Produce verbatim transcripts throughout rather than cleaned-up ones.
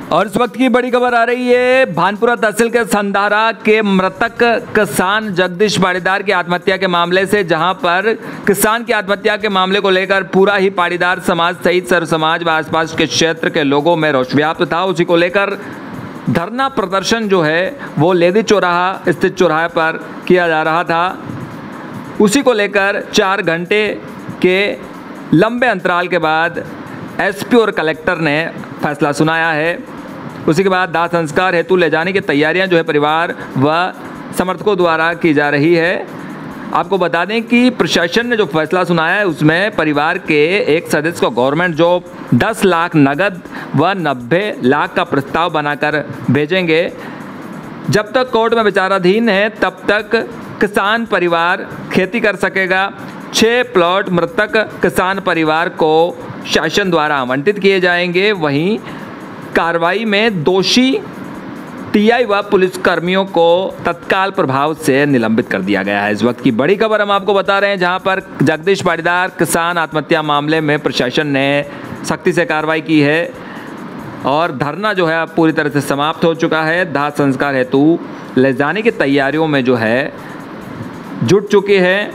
और इस वक्त की बड़ी खबर आ रही है भानपुरा तहसील के संधारा के मृतक किसान जगदीश पाटीदार की आत्महत्या के मामले से, जहां पर किसान की आत्महत्या के मामले को लेकर पूरा ही पाटीदार समाज सहित सर्व समाज व आसपास के क्षेत्र के लोगों में रोष व्याप्त था। उसी को लेकर धरना प्रदर्शन जो है वो लेदी चौराहा स्थित चौराहे पर किया जा रहा था। उसी को लेकर चार घंटे के लंबे अंतराल के बाद एसपी और कलेक्टर ने फैसला सुनाया है। उसी के बाद दाह संस्कार हेतु ले जाने की तैयारियां जो है परिवार व समर्थकों द्वारा की जा रही है। आपको बता दें कि प्रशासन ने जो फैसला सुनाया है उसमें परिवार के एक सदस्य को गवर्नमेंट जॉब, दस लाख नगद व नब्बे लाख का प्रस्ताव बनाकर भेजेंगे। जब तक कोर्ट में विचाराधीन है तब तक किसान परिवार खेती कर सकेगा। छः प्लॉट मृतक किसान परिवार को शासन द्वारा आवंटित किए जाएंगे। वहीं कार्रवाई में दोषी टीआई व पुलिस कर्मियों को तत्काल प्रभाव से निलंबित कर दिया गया है। इस वक्त की बड़ी खबर हम आपको बता रहे हैं, जहां पर जगदीश पाटीदार किसान आत्महत्या मामले में प्रशासन ने सख्ती से कार्रवाई की है और धरना जो है अब पूरी तरह से समाप्त हो चुका है। दाह संस्कार हेतु ले जाने की तैयारियों में जो है जुट चुके हैं।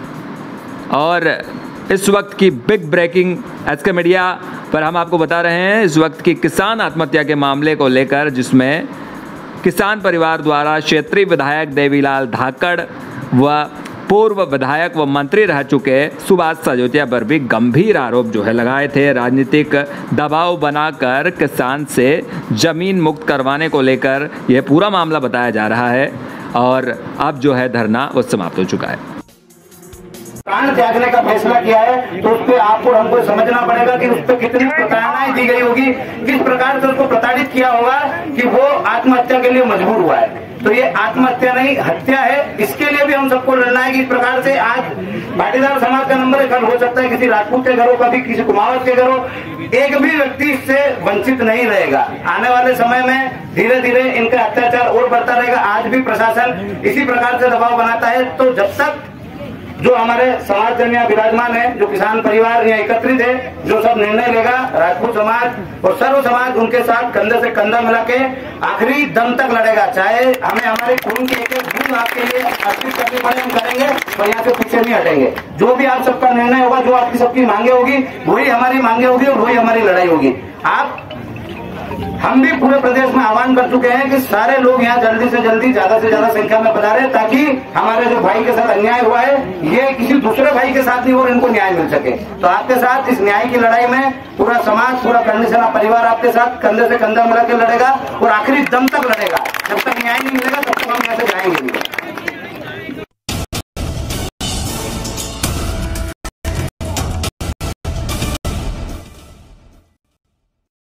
और इस वक्त की बिग ब्रेकिंग एसके मीडिया पर हम आपको बता रहे हैं इस वक्त की किसान आत्महत्या के मामले को लेकर, जिसमें किसान परिवार द्वारा क्षेत्रीय विधायक देवीलाल धाकड़ व पूर्व विधायक व मंत्री रह चुके सुभाष सजोतिया पर भी गंभीर आरोप जो है लगाए थे। राजनीतिक दबाव बनाकर किसान से जमीन मुक्त करवाने को लेकर यह पूरा मामला बताया जा रहा है और अब जो है धरना वो समाप्त हो चुका है। प्राण त्यागने का फैसला किया है तो उस पर आपको हमको समझना पड़ेगा कि उस पर कितनी प्रताड़नाएं दी गई होगी, किस प्रकार से उसको प्रताड़ित किया होगा कि वो आत्महत्या के लिए मजबूर हुआ है। तो ये आत्महत्या नहीं हत्या है। इसके लिए भी हम सबको लड़ना है कि इस प्रकार से आज पाटीदार समाज का नंबर एक हो सकता है, किसी राजपूत के घरों का भी, किसी कुमावत के घरों, एक भी व्यक्ति इससे वंचित नहीं रहेगा। आने वाले समय में धीरे धीरे इनका अत्याचार और बढ़ता रहेगा। आज भी प्रशासन इसी प्रकार से दबाव बनाता है। तो जब तक जो हमारे समाज जन यहाँ विराजमान है, जो किसान परिवार यहाँ एकत्रित है, जो सब निर्णय लेगा, राजपूत समाज और सर्व समाज उनके साथ कंधे से कंधा मिला के आखिरी दम तक लड़ेगा। चाहे हमें हमारे खून की एक एक बूंद आपके लिए अर्पित करनी पड़े, हम करेंगे और यहाँ से पीछे नहीं हटेंगे। जो भी आप सबका निर्णय होगा, जो आपकी सबकी मांगे होगी, वही हमारी मांगे होगी और वही हमारी लड़ाई होगी। आप हम भी पूरे प्रदेश में आह्वान कर चुके हैं कि सारे लोग यहाँ जल्दी से जल्दी ज्यादा से ज्यादा संख्या में पधारे, ताकि हमारे जो भाई के साथ अन्याय हुआ है ये किसी दूसरे भाई के साथ नहीं हो और इनको न्याय मिल सके। तो आपके साथ इस न्याय की लड़ाई में पूरा समाज, पूरा कंडीशनर परिवार आपके साथ कंधे से कंधा मिला के लड़ेगा और आखिरी दम तक लड़ेगा। जब तक न्याय नहीं मिलेगा